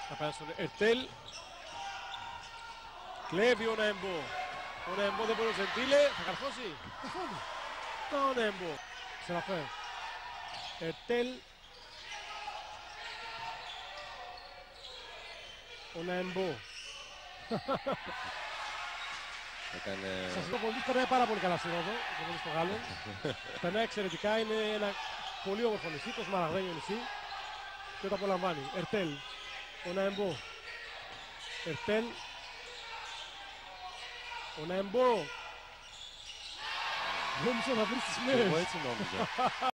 Θα πάει στον Ερτέλ. Κλέβει ο Νέμπο. Ο Νέμπο δεν μπορεί ο Τζεντήλε. Θα καρφώσει. Το Νέμπο. Σεραφέ. Ερτέλ. Ο Νέμπο. Σας λέω πολύ, περνάει πάρα πολύ καλά στη Ρόδο, το πολύ στο Γάλλο. Περνάει εξαιρετικά, είναι ένα πολύ όμορφο νησί, το Σμαραγδένιο νησί. Και το απολαμβάνει. Ερτέλ. Ο Νέμπο. Ερτέλ. Ο Νέμπο. Νόμιζα να βρεις τις μέρες. Εγώ έτσι νόμιζα.